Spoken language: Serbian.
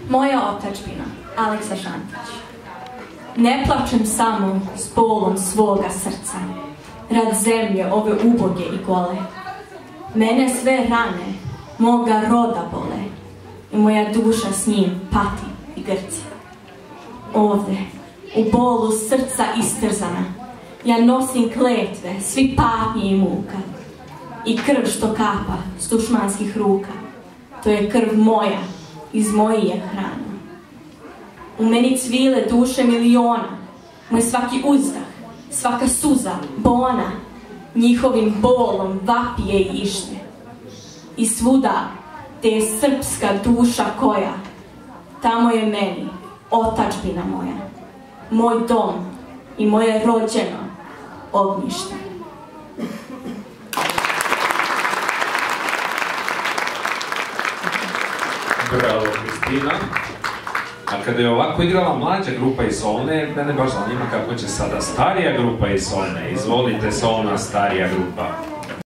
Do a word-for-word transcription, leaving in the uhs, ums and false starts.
Moja otadžbina, Aleksa Šantić. Ne plačem samo s bolom svoga srca, rad zemlje ove uboge i gole. Mene sve rane moga roda bole i moja duša s njim pati i grci. Ovde, u bolu srca istrzana, ja nosim kletve, svi patnje i muka. I krv što kapa s dušmanskih ruka, to je krv moja, iz moje hrane. U meni cvile duše miliona, moj svaki uzdah, svaka suza, bona, njihovim bolom vapije i ište. I svuda, te je srpska duša koja, tamo je meni, otadžbina moja, moj dom i moje rođeno ognjište. Bravo, Kristina. A kada je ovako igrala mlađa grupa iz Solne, mene baš zanima kako će sada starija grupa iz Solne. Izvolite, Solna starija grupa.